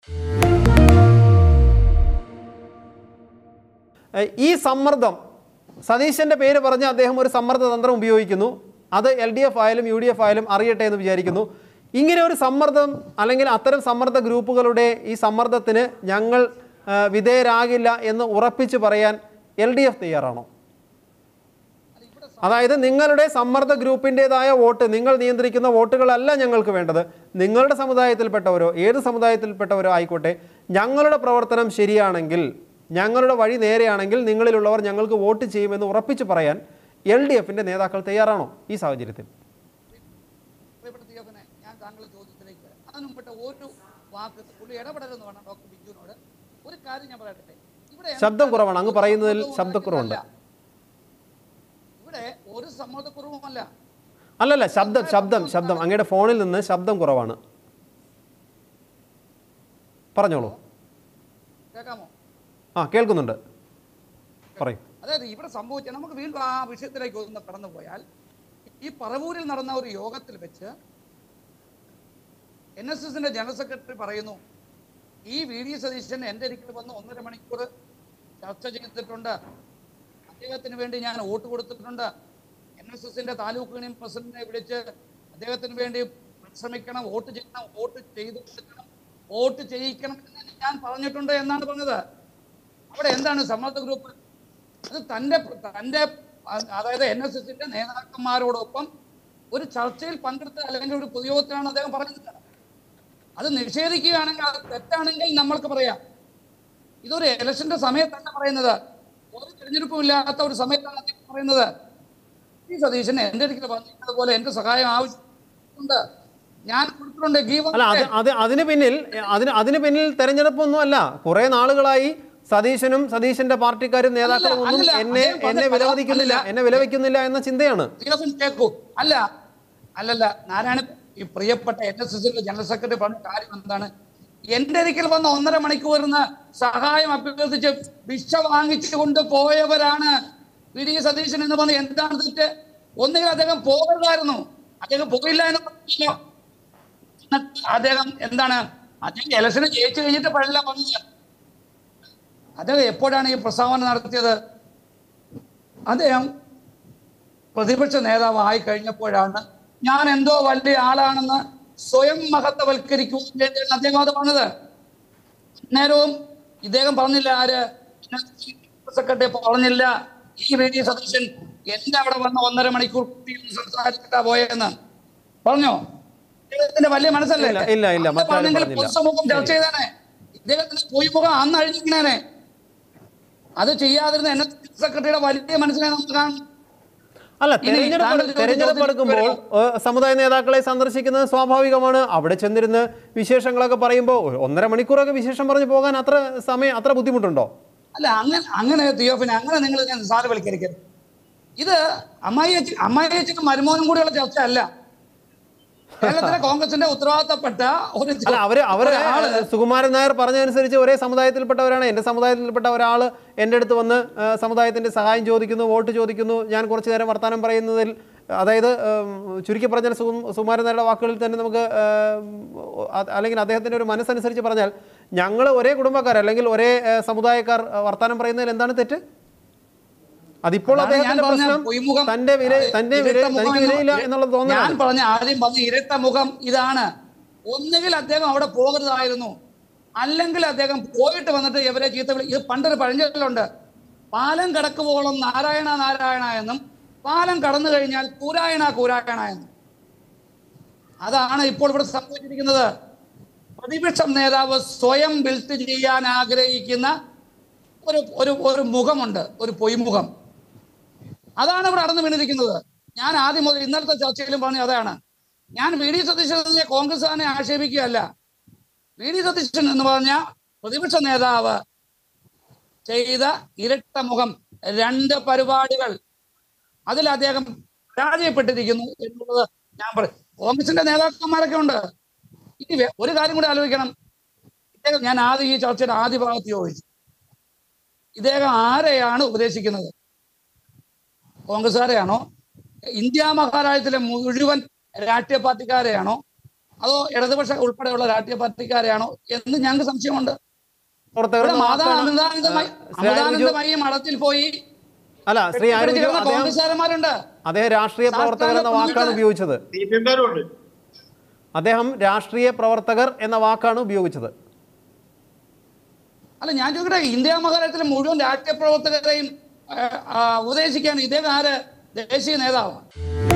ഈ സമ്മർദ്ദം സതീശൻ്റെ പേര് പറഞ്ഞ് അദ്ദേഹം ഒരു സമ്മർദ്ദ തന്ത്രം ഉപയോഗിക്കുന്നു. അത് LDF ആയാലും UDF ആയാലും അറിയട്ടെ എന്ന് വിചാരിക്കുന്നു. ഇങ്ങനെ ഒരു സമ്മർദ്ദം അല്ലെങ്കിൽ അത്തരം സമ്മർദ്ദ ഗ്രൂപ്പുകളുടെ ഈ സമ്മർദ്ദത്തിന് ഞങ്ങൾ വിധേയരാകില്ല എന്ന് ഉറപ്പിച്ച് പറയാൻ LDF തയ്യാറാണോ? അതായത് നിങ്ങളുടെ സമ്മർദ്ദ ഗ്രൂപ്പിൻ്റെതായ വോട്ട്, നിങ്ങൾ നിയന്ത്രിക്കുന്ന വോട്ടുകളല്ല ഞങ്ങൾക്ക് വേണ്ടത്. നിങ്ങളുടെ സമുദായത്തിൽപ്പെട്ടവരോ ഏത് സമുദായത്തിൽപ്പെട്ടവരോ ആയിക്കോട്ടെ, ഞങ്ങളുടെ പ്രവർത്തനം ശരിയാണെങ്കിൽ, ഞങ്ങളുടെ വഴി നേരെയാണെങ്കിൽ നിങ്ങളിലുള്ളവർ ഞങ്ങൾക്ക് വോട്ട് ചെയ്യുമെന്ന് ഉറപ്പിച്ച് പറയാൻ LDFൻ്റെ നേതാക്കൾ തയ്യാറാണോ ഈ സാഹചര്യത്തിൽ? ഞാൻ താങ്കളുടെ ചോദ്യത്തിലേക്ക് അതിനുമുമ്പ് ഒരു വാക്ക് ഇടപെടലെന്ന് പറഞ്ഞ ഡോക്ടർ ബിജുവിനോട് ഒരു കാര്യം ഞാൻ പറയട്ടെ. ഇവിടെ ശബ്ദം കുറവാണ്, അങ്ങ് പറയുന്നതിൽ ശബ്ദക്കുറവുണ്ട്. ഇവിടെ ഒരു സമ്മർദ്ദക്കുറവുമല്ല. അല്ലല്ല, ശബ്ദം അങ്ങയുടെ ഫോണിൽ നിന്ന് ശബ്ദം കുറവാണ്. പറഞ്ഞോളൂ. കേൾക്കാമോ? കേൾക്കുന്നുണ്ട്, പറയും. അതായത് ഇവിടെ സംഭവിച്ച, നമുക്ക് വീണ്ടും ആ വിഷയത്തിലേക്ക് ഒന്ന് കടന്നു പോയാൽ, ഈ പറവൂരിൽ നടന്ന ഒരു യോഗത്തിൽ വെച്ച് NSSന്റെ ജനറൽ സെക്രട്ടറി പറയുന്നു, ഈ VD സതീശൻ എൻ്റെ അരികിൽ വന്ന് 1.5 മണിക്കൂർ ചർച്ച ചെയ്തിട്ടുണ്ട്, അദ്ദേഹത്തിന് വേണ്ടി ഞാൻ വോട്ട് കൊടുത്തിട്ടുണ്ട്, NSSന്റെ താലൂക്ക് യൂണിയൻ പ്രസിഡന്റിനെ വിളിച്ച് അദ്ദേഹത്തിന് വേണ്ടി ശ്രമിക്കണം, വോട്ട് ചെയ്യണം, വോട്ട് ചെയ്ത് കൊടുക്കണം, വോട്ട് ചെയ്യിക്കണം എന്ന് ഞാൻ പറഞ്ഞിട്ടുണ്ട് എന്നാണ് പറഞ്ഞത്. അവിടെ എന്താണ് സമ്മർദ്ദ ഗ്രൂപ്പ്? അത് തൻ്റെ അതായത് NSSന്റെ നേതാക്കന്മാരോടൊപ്പം ഒരു ചർച്ചയിൽ പങ്കെടുത്ത അല്ലെങ്കിൽ ഒരു പൊതുയോഗത്തിലാണ് അദ്ദേഹം പറഞ്ഞത്. അത് നിഷേധിക്കുകയാണെങ്കിൽ, അത് തെറ്റാണെങ്കിൽ നമ്മൾക്ക് പറയാം. ഇതൊരു ഇലക്ഷന്റെ സമയത്തല്ല പറയുന്നത്, ഒരു തിരഞ്ഞെടുപ്പും ഇല്ലാത്ത ഒരു സമയത്താണ് അദ്ദേഹം പറയുന്നത്. ഈ സതീശൻ എൻ്റെ അടുക്കൽ പറഞ്ഞതുപോലെ എൻ്റെ സഹായം ആവശ്യമുണ്ട്, ഞാൻ കൊടുത്തിട്ടുണ്ട്. അതിന് പിന്നിൽ തെരഞ്ഞെടുപ്പൊന്നും അല്ല. കുറെ നാളുകളായി സതീശനും സതീശന്റെ പാർട്ടിക്കാരും നേതാക്കളും ഒന്നും എന്നെ വിലവയ്ക്കുന്നില്ല എന്ന ചിന്തയാണ്. അല്ലല്ല നാരായണ, ഈ പ്രിയപ്പെട്ട NSSന്റെ ജനറൽ സെക്രട്ടറി പറഞ്ഞ കാര്യം എന്താണ്? എൻ്റെ അരികിൽ വന്ന് 1.5 മണിക്കൂറിന് സഹായം അഭ്യർത്ഥിച്ച് ഭിക്ഷ വാങ്ങിച്ചു കൊണ്ട് പോയവരാണ് VD സതീശൻ എന്ന് പറഞ്ഞ്. എന്താണ് തെറ്റ്? ഒന്നുകിൽ അദ്ദേഹം പോകരുതായിരുന്നു, അദ്ദേഹം പോയില്ല എന്ന് പറഞ്ഞില്ല. അദ്ദേഹം എന്താണ്, അദ്ദേഹം ഇലക്ഷന് ജയിച്ചു കഴിഞ്ഞിട്ട് പഴയ പറഞ്ഞത്. അദ്ദേഹം എപ്പോഴാണ് ഈ പ്രസ്താവന നടത്തിയത്? അദ്ദേഹം പ്രതിപക്ഷ നേതാവ് ആയി കഴിഞ്ഞപ്പോഴാണ് ഞാൻ എന്തോ വലിയ ആളാണെന്ന് സ്വയം മഹത്വവൽക്കരിക്കുകയാണ് അദ്ദേഹം അത് പറഞ്ഞത്. നേരവും ഇദ്ദേഹം പറഞ്ഞില്ല, ആര് സെക്രട്ടറി പറഞ്ഞില്ല, ഈ VD സതീശൻ എന്റെ അവിടെ വന്ന 1.5 മണിക്കൂർ സംസാരിച്ചിട്ടാ പോയെന്ന് പറഞ്ഞോ? ഇദ്ദേഹത്തിന്റെ വലിയ മനസ്സല്ലേ? പൊതുസമൂഹം ചർച്ച ചെയ്തേനെ, ഇദ്ദേഹത്തിന്റെ പൊയ്മുഖം അന്ന് അഴിഞ്ഞിരിക്കണേനെ. അത് ചെയ്യാതിരുന്ന സെക്രട്ടറിയുടെ വലിയ മനസ്സിനെ നമുക്ക് കാണാം. അല്ല, തെരഞ്ഞെടുപ്പ് എടുക്കുമ്പോൾ സമുദായ നേതാക്കളെ സന്ദർശിക്കുന്നത് സ്വാഭാവികമാണ്. അവിടെ ചെന്നിരുന്ന് വിശേഷങ്ങളൊക്കെ പറയുമ്പോൾ 1.5 മണിക്കൂറൊക്കെ വിശേഷം പറഞ്ഞു പോകാൻ അത്ര ബുദ്ധിമുട്ടുണ്ടോ? അല്ല, അങ്ങനെ തിയോഫിനെ അങ്ങനെ നിങ്ങൾ നിസ്സാരവൽക്കരിക്കരുത്. ഇത് അമ്മായിയച്ഛനും മരുമോനും കൂടിയുള്ള ചർച്ച അല്ല. കേരളത്തിലെ കോൺഗ്രസിന്റെ ഉത്തരവാദിത്തപ്പെട്ട സുകുമാരൻ നായർ പറഞ്ഞതനുസരിച്ച് ഒരേ സമുദായത്തിൽപ്പെട്ടവരാണ്. എൻ്റെ സമുദായത്തിൽപ്പെട്ട ഒരാൾ എൻ്റെ അടുത്ത് വന്ന് സമുദായത്തിൻ്റെ സഹായം ചോദിക്കുന്നു, വോട്ട് ചോദിക്കുന്നു. ഞാൻ കുറച്ചു നേരം വർത്തമാനം പറയുന്നതിൽ, അതായത് ചുരുക്കി പറഞ്ഞാൽ സുകുമാരൻ നായരുടെ വാക്കുകളിൽ തന്നെ നമുക്ക്, അല്ലെങ്കിൽ അദ്ദേഹത്തിൻ്റെ ഒരു മനസ്സനുസരിച്ച് പറഞ്ഞാൽ, ഞങ്ങൾ ഒരേ കുടുംബക്കാർ അല്ലെങ്കിൽ ഒരേ സമുദായക്കാർ വർത്തമാനം പറയുന്നതിൽ എന്താണ് തെറ്റ്? അതിപ്പോൾ ഞാൻ പറഞ്ഞ ആദ്യം പറഞ്ഞ ഇരട്ട മുഖം ഇതാണ്. ഒന്നുകിൽ അദ്ദേഹം അവിടെ പോകരുതായിരുന്നു, അല്ലെങ്കിൽ അദ്ദേഹം പോയിട്ട് വന്നിട്ട് ഇവരെ ചീത്ത വിളി. ഇത് പണ്ടൊരു പഴഞ്ചൊല്ലുണ്ട്, പാലം കടക്കുവോളം നാരായണ നാരായണ എന്നും പാലം കടന്നു കഴിഞ്ഞാൽ കൂരായണ കൂരായണ എന്നും. അതാണ് ഇപ്പോൾ ഇവിടെ സംഭവിച്ചിരിക്കുന്നത്. പ്രതിപക്ഷ നേതാവ് സ്വയം ബിൽറ്റ് ചെയ്യാൻ ആഗ്രഹിക്കുന്ന ഒരു മുഖമുണ്ട്, ഒരു പൊയ്മുഖം. അതാണ് ഇവിടെ അടന്നു വീണിരിക്കുന്നത്. ഞാൻ ആദ്യം മുതൽ ഇന്നലത്തെ ചർച്ചയിലും പറഞ്ഞു അതാണ്. ഞാൻ VD സതീശനെ കോൺഗ്രസ്സുകാരനെ ആക്ഷേപിക്കുകയല്ല. VD സതീശൻ എന്ന് പറഞ്ഞ പ്രതിപക്ഷ നേതാവ് ചെയ്ത ഇരട്ട മുഖം, 2 പരിപാടികൾ, അതിൽ അദ്ദേഹം പരാജയപ്പെട്ടിരിക്കുന്നു എന്നുള്ളത് ഞാൻ പറയും. കോൺഗ്രസിന്റെ നേതാക്കന്മാരൊക്കെ ഉണ്ട്. ഇനി ഒരു കാര്യം കൂടി ആലോചിക്കണം. ഇദ്ദേഹം, ഞാൻ ആദ്യം ഈ ചർച്ചയുടെ ആദ്യ ഭാഗത്ത് ചോദിച്ചു, ഇദ്ദേഹം ആരെയാണ് ഉപദേശിക്കുന്നത്? കോൺഗ്രസ്സുകാരെയാണോ? ഇന്ത്യ മഹാരാജ്യത്തിലെ മുഴുവൻ രാഷ്ട്രീയ പാർട്ടിക്കാരെയാണോ? അതോ ഇടതുപക്ഷ ഉൾപ്പെടെയുള്ള രാഷ്ട്രീയ പാർട്ടിക്കാരെയാണോ എന്ന് ഞങ്ങൾക്ക് സംശയമുണ്ട്. പ്രവർത്തകർ ഇവിടെ എന്ന മാതാ വാക്കാണ് അമൃതാനന്ദമയി മഠത്തിൽ പോയി അല്ല ശ്രീ ആർ ബിജു കോൺഗ്രസ്സുകാരന്മാരുണ്ട്. അദ്ദേഹം രാഷ്ട്രീയ പ്രവർത്തകർ എന്ന വാക്കാണ് ഉപയോഗിച്ചത്. അദ്ദേഹം രാഷ്ട്രീയ പ്രവർത്തകർ എന്ന വാക്കാണ് ഉപയോഗിച്ചത്. അല്ല, ഞാൻ ചോദിക്കട്ടെ, ഇന്ത്യ മഹാരാഷ്ട്രത്തിലെ മുഴുവൻ രാഷ്ട്രീയ പ്രവർത്തകരെയും ഉപദേശിക്കാൻ ഇദ്ദേഹം ആര് ദേശീയ നേതാവ്?